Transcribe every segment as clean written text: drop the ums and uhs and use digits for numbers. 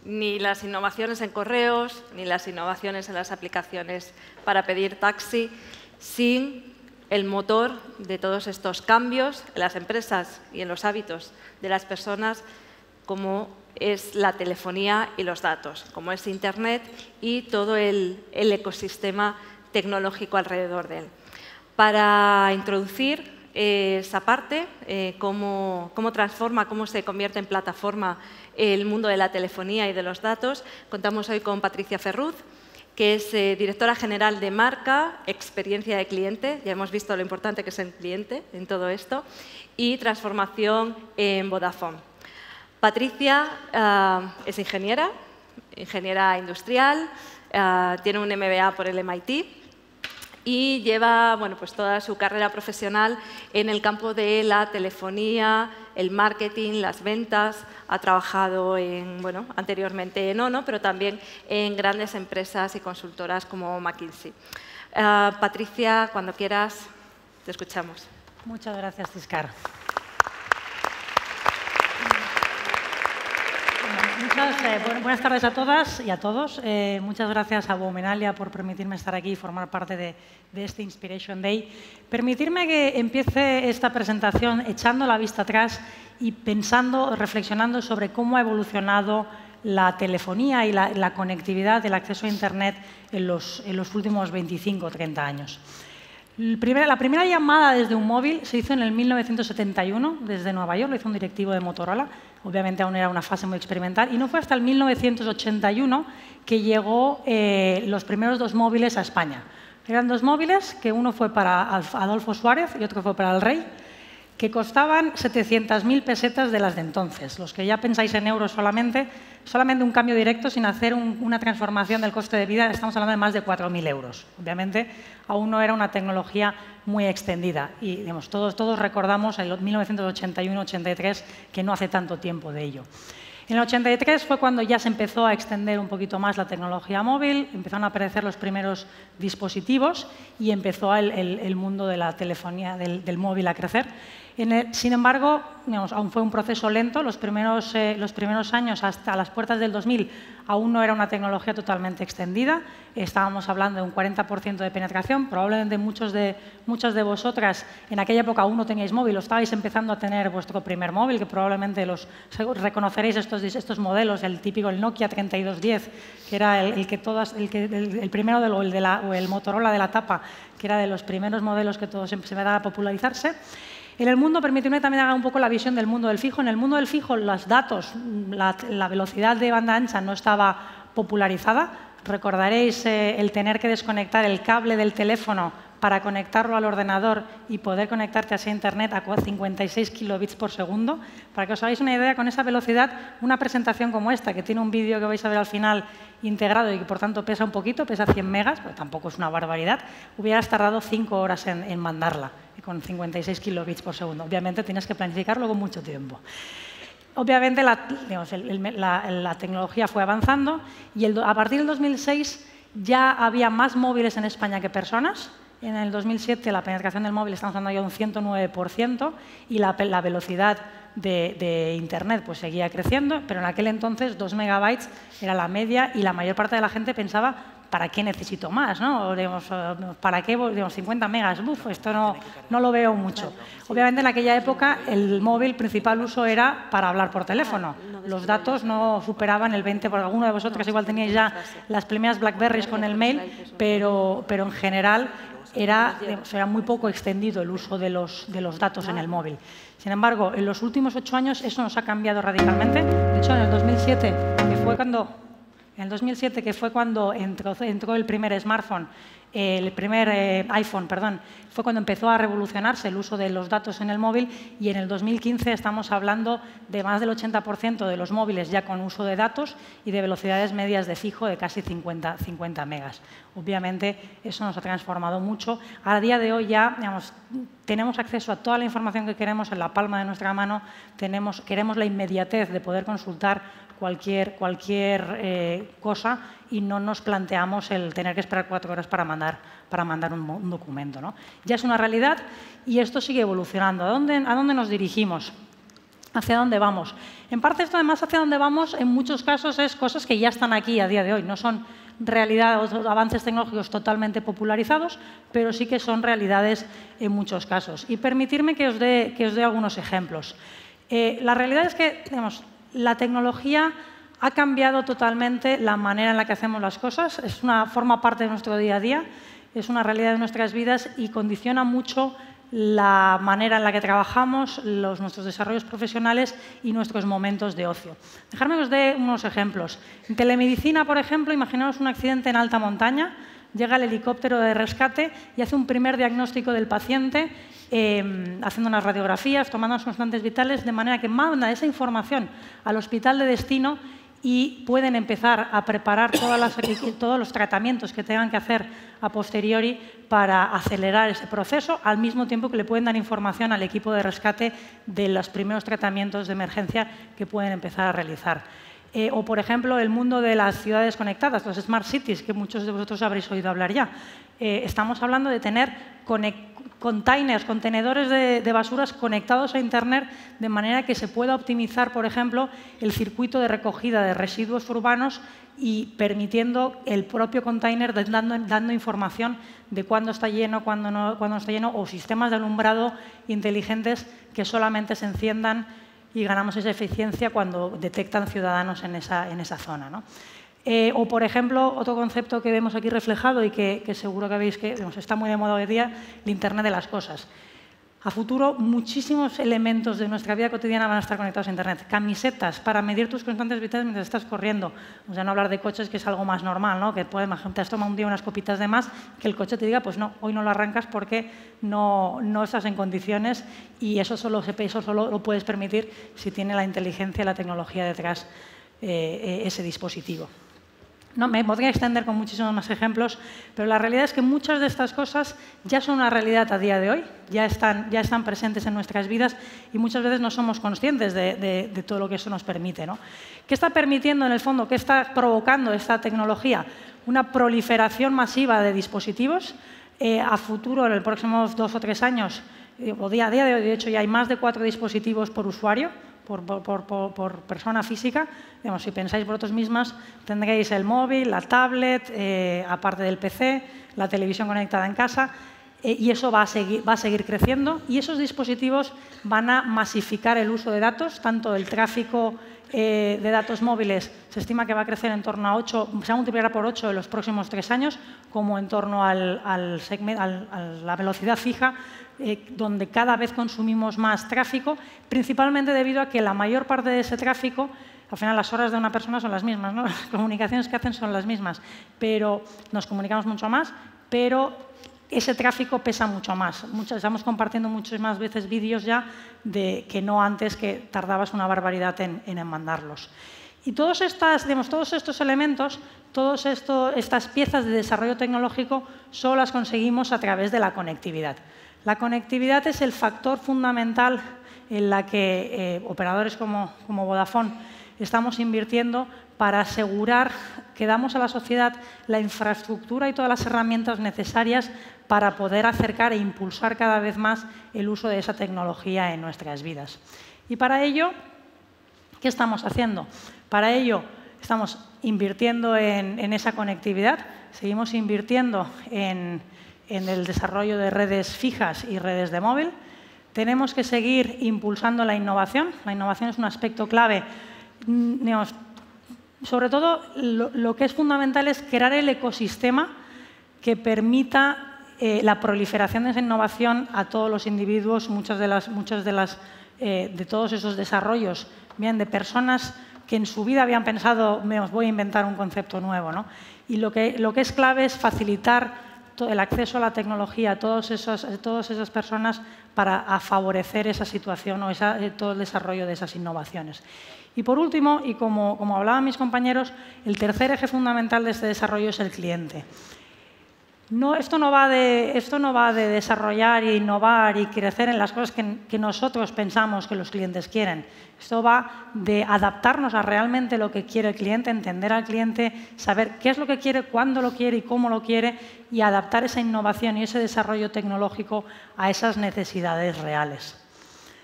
ni las innovaciones en correos, ni las innovaciones en las aplicaciones para pedir taxi, sin el motor de todos estos cambios en las empresas y en los hábitos de las personas, como es la telefonía y los datos, como es Internet y todo el ecosistema tecnológico alrededor de él. Para introducir esa parte, cómo transforma, cómo se convierte en plataforma el mundo de la telefonía y de los datos, contamos hoy con Patricia Ferruz, que es directora general de marca, experiencia de cliente, ya hemos visto lo importante que es el cliente en todo esto, y transformación en Vodafone. Patricia es ingeniera industrial, tiene un MBA por el MIT y lleva pues toda su carrera profesional en el campo de la telefonía, el marketing, las ventas. Ha trabajado anteriormente en ONO, pero también en grandes empresas y consultoras como McKinsey. Patricia, cuando quieras, te escuchamos. Muchas gracias, Tiscar. Buenas tardes a todas y a todos. Muchas gracias a Womenalia por permitirme estar aquí y formar parte de este Inspiration Day. Permitirme que empiece esta presentación echando la vista atrás y pensando, reflexionando sobre cómo ha evolucionado la telefonía y la conectividad, el acceso a Internet en los últimos 25 o 30 años. La primera llamada desde un móvil se hizo en el 1971 desde Nueva York, lo hizo un directivo de Motorola. Obviamente aún era una fase muy experimental y no fue hasta el 1981 que llegó los primeros dos móviles a España. Eran dos móviles, que uno fue para Adolfo Suárez y otro fue para el Rey, que costaban 700.000 pesetas de las de entonces. Los que ya pensáis en euros solamente un cambio directo sin hacer una transformación del coste de vida, estamos hablando de más de 4.000 euros. Obviamente, aún no era una tecnología muy extendida y todos recordamos el 1981-83, que no hace tanto tiempo de ello. En el 83 fue cuando ya se empezó a extender un poquito más la tecnología móvil, empezaron a aparecer los primeros dispositivos y empezó el mundo de la telefonía del móvil a crecer. Sin embargo, aún fue un proceso lento. Los primeros años, hasta las puertas del 2000, aún no era una tecnología totalmente extendida. Estábamos hablando de un 40% de penetración. Probablemente muchas de vosotras en aquella época aún no teníais móvil o estabais empezando a tener vuestro primer móvil, que probablemente reconoceréis estos modelos, el típico el Nokia 3210, que era el primero el Motorola de la tapa, que era de los primeros modelos que todos se empezaron a popularizarse. En el mundo, permíteme también haga un poco la visión del mundo del fijo. En el mundo del fijo, los datos, la velocidad de banda ancha no estaba popularizada. Recordaréis el tener que desconectar el cable del teléfono para conectarlo al ordenador y poder conectarte así a Internet a 56 kilobits por segundo. Para que os hagáis una idea, con esa velocidad, una presentación como esta, que tiene un vídeo que vais a ver al final integrado y que por tanto pesa un poquito, pesa 100 megas, pues tampoco es una barbaridad, hubieras tardado 5 horas en mandarla con 56 kilobits por segundo. Obviamente tienes que planificarlo con mucho tiempo. Obviamente la tecnología fue avanzando y a partir del 2006 ya había más móviles en España que personas. En el 2007 la penetración del móvil estamos hablando ya de un 109% y la velocidad de Internet pues seguía creciendo, pero en aquel entonces 2 megabytes era la media y la mayor parte de la gente pensaba ¿para qué necesito más? ¿No? ¿Para qué? 50 megas, esto no lo veo mucho. Obviamente en aquella época el móvil principal uso era para hablar por teléfono. Los datos no superaban el 20%, porque alguno de vosotros igual teníais ya las primeras Blackberries con el mail, pero en general era muy poco extendido el uso de los datos en el móvil. Sin embargo, en los últimos 8 años eso nos ha cambiado radicalmente. De hecho, en el 2007, que fue cuando entró el primer smartphone, el primer iPhone, perdón, fue cuando empezó a revolucionarse el uso de los datos en el móvil y en el 2015 estamos hablando de más del 80% de los móviles ya con uso de datos y de velocidades medias de fijo de casi 50 megas. Obviamente eso nos ha transformado mucho. A día de hoy ya tenemos acceso a toda la información que queremos en la palma de nuestra mano, queremos la inmediatez de poder consultar cualquier cosa y no nos planteamos el tener que esperar 4 horas para mandar un documento, ¿no? Ya es una realidad y esto sigue evolucionando. ¿A dónde nos dirigimos? ¿Hacia dónde vamos? En parte esto además hacia dónde vamos en muchos casos es cosas que ya están aquí a día de hoy, no son realidad o avances tecnológicos totalmente popularizados, pero sí que son realidades en muchos casos. Y permitirme que os dé algunos ejemplos. La realidad es que, digamos, la tecnología ha cambiado totalmente la manera en la que hacemos las cosas, forma parte de nuestro día a día, es una realidad de nuestras vidas y condiciona mucho la manera en la que trabajamos, nuestros desarrollos profesionales y nuestros momentos de ocio. Dejadme que os dé unos ejemplos. En telemedicina, por ejemplo, imaginaos un accidente en alta montaña, llega el helicóptero de rescate y hace un primer diagnóstico del paciente, haciendo unas radiografías, tomando las constantes vitales, de manera que manda esa información al hospital de destino y pueden empezar a preparar todos los tratamientos que tengan que hacer a posteriori para acelerar ese proceso, al mismo tiempo que le pueden dar información al equipo de rescate de los primeros tratamientos de emergencia que pueden empezar a realizar. O, por ejemplo, el mundo de las ciudades conectadas, los smart cities, que muchos de vosotros habréis oído hablar ya. Estamos hablando de tener contenedores de basuras conectados a Internet de manera que se pueda optimizar, por ejemplo, el circuito de recogida de residuos urbanos y permitiendo el propio container dando información de cuándo está lleno, cuándo no está lleno, o sistemas de alumbrado inteligentes que solamente se enciendan y ganamos esa eficiencia cuando detectan ciudadanos en esa zona, ¿no? O, por ejemplo, otro concepto que vemos aquí reflejado y que seguro que veis que está muy de moda hoy día, el Internet de las cosas. A futuro, muchísimos elementos de nuestra vida cotidiana van a estar conectados a Internet. Camisetas para medir tus constantes vitales mientras estás corriendo. O sea, no hablar de coches, que es algo más normal, ¿no? Que te has tomado un día unas copitas de más, que el coche te diga, pues no, hoy no lo arrancas porque no estás en condiciones y eso solo lo puedes permitir si tiene la inteligencia y la tecnología detrás ese dispositivo. No, me podría extender con muchísimos más ejemplos, pero la realidad es que muchas de estas cosas ya son una realidad a día de hoy, ya están presentes en nuestras vidas y muchas veces no somos conscientes de todo lo que eso nos permite, ¿no? ¿Qué está permitiendo, en el fondo, qué está provocando esta tecnología? Una proliferación masiva de dispositivos. A futuro, en los próximos 2 o 3 años, o día a día de hoy, de hecho, ya hay más de 4 dispositivos por usuario, por persona física. Digamos, si pensáis vosotros mismas, tendréis el móvil, la tablet, aparte del PC, la televisión conectada en casa, y eso va a seguir creciendo. Y esos dispositivos van a masificar el uso de datos, tanto el tráfico de datos móviles se estima que va a crecer en torno a 8, se va a multiplicar por 8 en los próximos 3 años, como en torno a la velocidad fija, donde cada vez consumimos más tráfico, principalmente debido a que la mayor parte de ese tráfico, al final las horas de una persona son las mismas, ¿no? Las comunicaciones que hacen son las mismas, pero nos comunicamos mucho más, pero ese tráfico pesa mucho más. Estamos compartiendo muchas más veces vídeos ya que no antes, que tardabas una barbaridad en mandarlos. Y todos estos elementos, todas estas piezas de desarrollo tecnológico, solo las conseguimos a través de la conectividad. La conectividad es el factor fundamental en la que operadores como Vodafone estamos invirtiendo para asegurar que damos a la sociedad la infraestructura y todas las herramientas necesarias para poder acercar e impulsar cada vez más el uso de esa tecnología en nuestras vidas. Y para ello, ¿qué estamos haciendo? Para ello, estamos invirtiendo en esa conectividad, seguimos invirtiendo en el desarrollo de redes fijas y redes de móvil. Tenemos que seguir impulsando la innovación. La innovación es un aspecto clave. Digamos, sobre todo, lo que es fundamental es crear el ecosistema que permita la proliferación de esa innovación a todos los individuos, de todos esos desarrollos, bien de personas que en su vida habían pensado, os voy a inventar un concepto nuevo, ¿no? Y lo que es clave es facilitar el acceso a la tecnología a todas esas personas para favorecer esa situación o todo el desarrollo de esas innovaciones. Y por último, y como hablaban mis compañeros, el tercer eje fundamental de este desarrollo es el cliente. Esto no va de desarrollar e innovar y crecer en las cosas que nosotros pensamos que los clientes quieren. Esto va de adaptarnos a realmente lo que quiere el cliente, entender al cliente, saber qué es lo que quiere, cuándo lo quiere y cómo lo quiere, y adaptar esa innovación y ese desarrollo tecnológico a esas necesidades reales.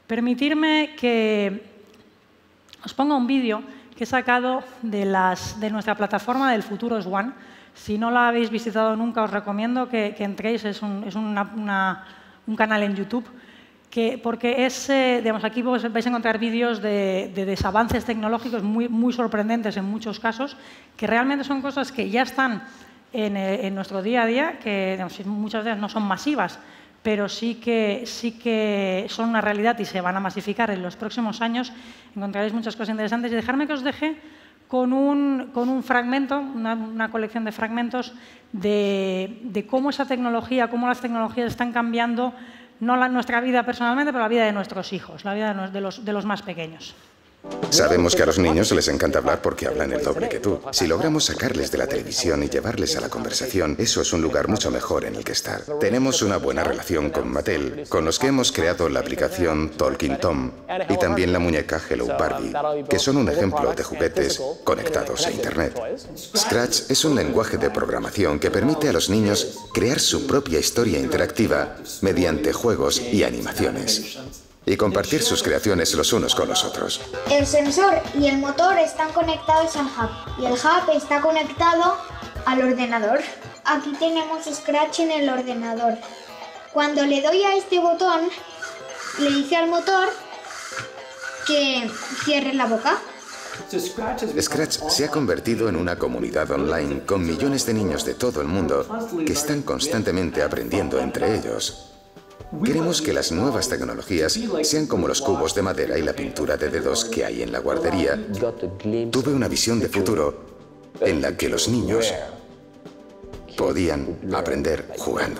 Permitirme que os ponga un vídeo que he sacado de nuestra plataforma del Futuro es One. Si no la habéis visitado nunca, os recomiendo que entréis. Es un canal en YouTube. Porque digamos, aquí vais a encontrar vídeos de desavances tecnológicos muy sorprendentes en muchos casos, que realmente son cosas que ya están en nuestro día a día, que digamos, muchas veces no son masivas, pero sí que son una realidad y se van a masificar en los próximos años. Encontraréis muchas cosas interesantes. Y dejarme que os deje con un fragmento, una colección de fragmentos de cómo esa tecnología, cómo las tecnologías están cambiando no nuestra vida personalmente, pero la vida de nuestros hijos, la vida de los más pequeños. Sabemos que a los niños les encanta hablar porque hablan el doble que tú. Si logramos sacarles de la televisión y llevarles a la conversación, eso es un lugar mucho mejor en el que estar. Tenemos una buena relación con Mattel, con los que hemos creado la aplicación Talking Tom y también la muñeca Hello Barbie, que son un ejemplo de juguetes conectados a Internet. Scratch es un lenguaje de programación que permite a los niños crear su propia historia interactiva mediante juegos y animaciones, y compartir sus creaciones los unos con los otros. El sensor y el motor están conectados al hub y el hub está conectado al ordenador. Aquí tenemos Scratch en el ordenador. Cuando le doy a este botón, le dice al motor que cierre la boca. Scratch se ha convertido en una comunidad online con millones de niños de todo el mundo que están constantemente aprendiendo entre ellos. Queremos que las nuevas tecnologías sean como los cubos de madera y la pintura de dedos que hay en la guardería. Tuve una visión de futuro en la que los niños podían aprender jugando.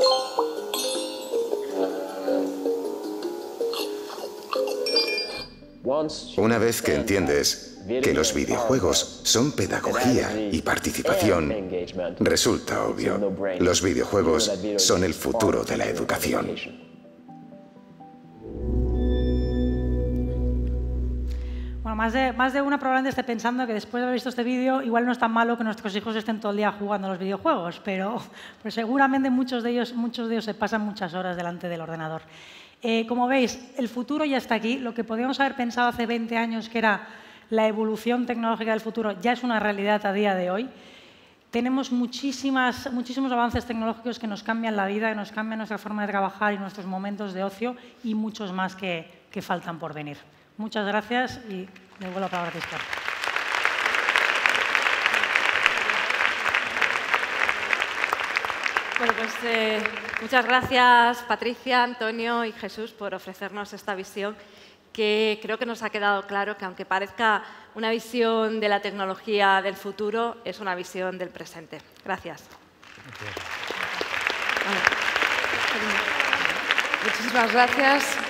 Una vez que entiendes que los videojuegos son pedagogía y participación, resulta obvio. Los videojuegos son el futuro de la educación. Bueno, más de una probablemente esté pensando que después de haber visto este vídeo, igual no es tan malo que nuestros hijos estén todo el día jugando a los videojuegos, pero seguramente muchos de ellos se pasan muchas horas delante del ordenador. Como veis, el futuro ya está aquí. Lo que podíamos haber pensado hace 20 años que era la evolución tecnológica del futuro ya es una realidad a día de hoy. Tenemos muchísimos avances tecnológicos que nos cambian la vida, que nos cambian nuestra forma de trabajar y nuestros momentos de ocio, y muchos más que faltan por venir. Muchas gracias y devuelvo la palabra a Cristian. Bueno, pues muchas gracias, Patricia, Antonio y Jesús, por ofrecernos esta visión, que creo que nos ha quedado claro que, aunque parezca una visión de la tecnología del futuro, es una visión del presente. Gracias. Muchísimas gracias.